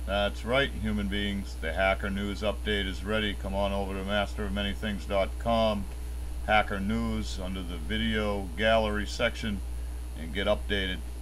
That's right, human beings. The Hacker News update is ready. Come on over to masterofmanythings.com, Hacker News, under the video gallery section, and get updated.